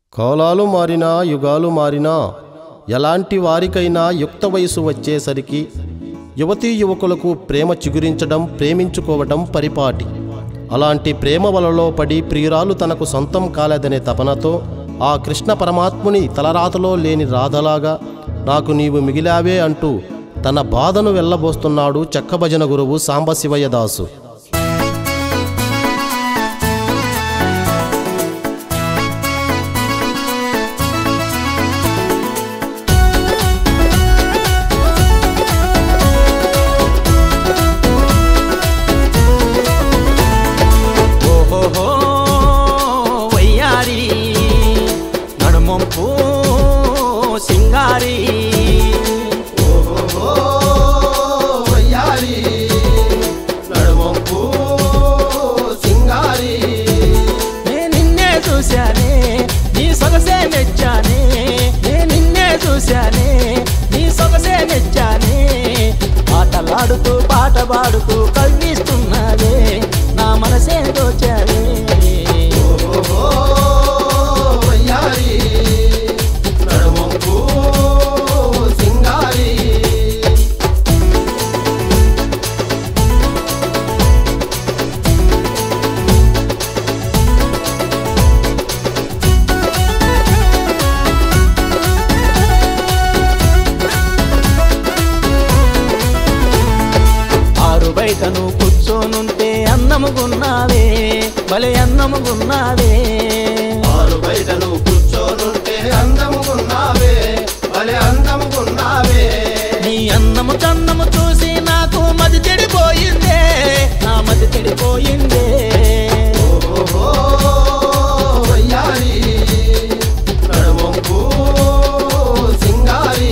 కాలాలు మారినా యుగాలు మారినా ఎలాంటి వారికైనా యుక్త వయసు వచ్చేసరికి యువతీ యువకులకు ప్రేమ చిగురించడం, ప్రేమించుకోవడం పరిపాటి. అలాంటి ప్రేమ వలలో పడి ప్రియురాలు తనకు సొంతం కాలేదనే తపనతో ఆ కృష్ణ పరమాత్ముని తలరాతలో లేని రాధలాగా నాకు నీవు మిగిలావే అంటూ తన బాధను వెళ్ళబోస్తున్నాడు చెక్కభజన గురువు సాంబశివయ్య దాసు. సింగారి వయ్యారి నడుమంపు సింగారి నే నిన్నే చూశానే నీ సొగసే మెచ్చానే, నే నిన్నే చూశానే నీ సొగసే మెచ్చానే. ఆటలాడుతూ పాట పాడుతూ కవ్విస్తున్నావే నా మనసే దోచావే. బయటను కూర్చోనుంటే అన్నముగున్నావే, భలే అన్నముగున్నావే. బయటను కూర్చోనుంటే అందముగున్నావే, భలే అందముగున్నావే. నీ అన్నము కన్నము చూసి నాకు మది చెడిపోయిందే, నా మది చెడిపోయిందే. వయ్యారి నడుమంపు సింగారి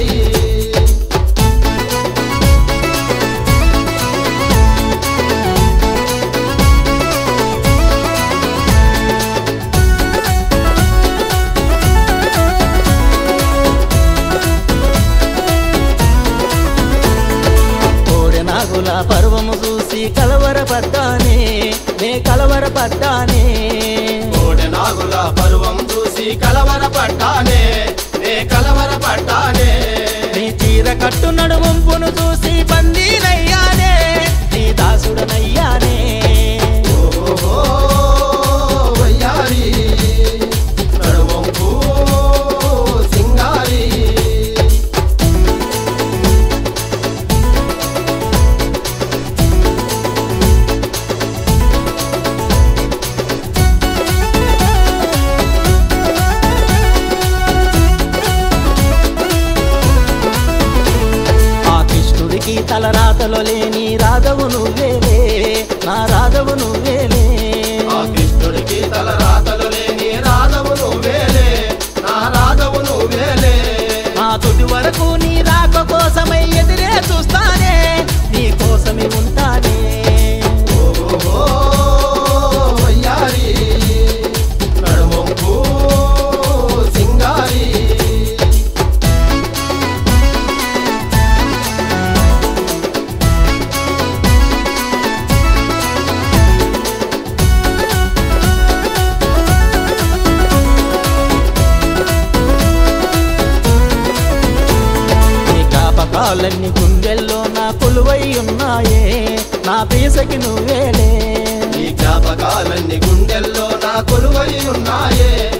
పర్వము చూసి కలవరపడ్డానే, నే కలవరపడ్డానే. నాగుల పర్వం చూసి కలవరపడ్డానే, నే కలవరపడ్డానే. నీ చీర కట్టు నడుమంపును చూసి బందీనయ్యానే, నీ దాసుడనయ్యానే. వయ్యారి నడుమంపు సింగారి తలరాతలో లేని రాధవు నువ్వేలే, నా రాధవు నువ్వేలే. ఆ కృష్ణుడికి తలరాతలు లేని రాధవు నువ్వేలే, నా రాధవు నువ్వేలే. నా తుది వరకు నీ రాక కోసమై ఎదురే చూస్తానే, నీ కోసమే ఉంటానే. వయ్యారి నడుమంపు సింగారి కాలన్ని గుండెల్లో నా కొలువై ఉన్నాయే, నా పీసకి నువ్వేలే. ఈ జ్ఞాపకాలన్నీ గుండెల్లో నా కొలువై ఉన్నాయే,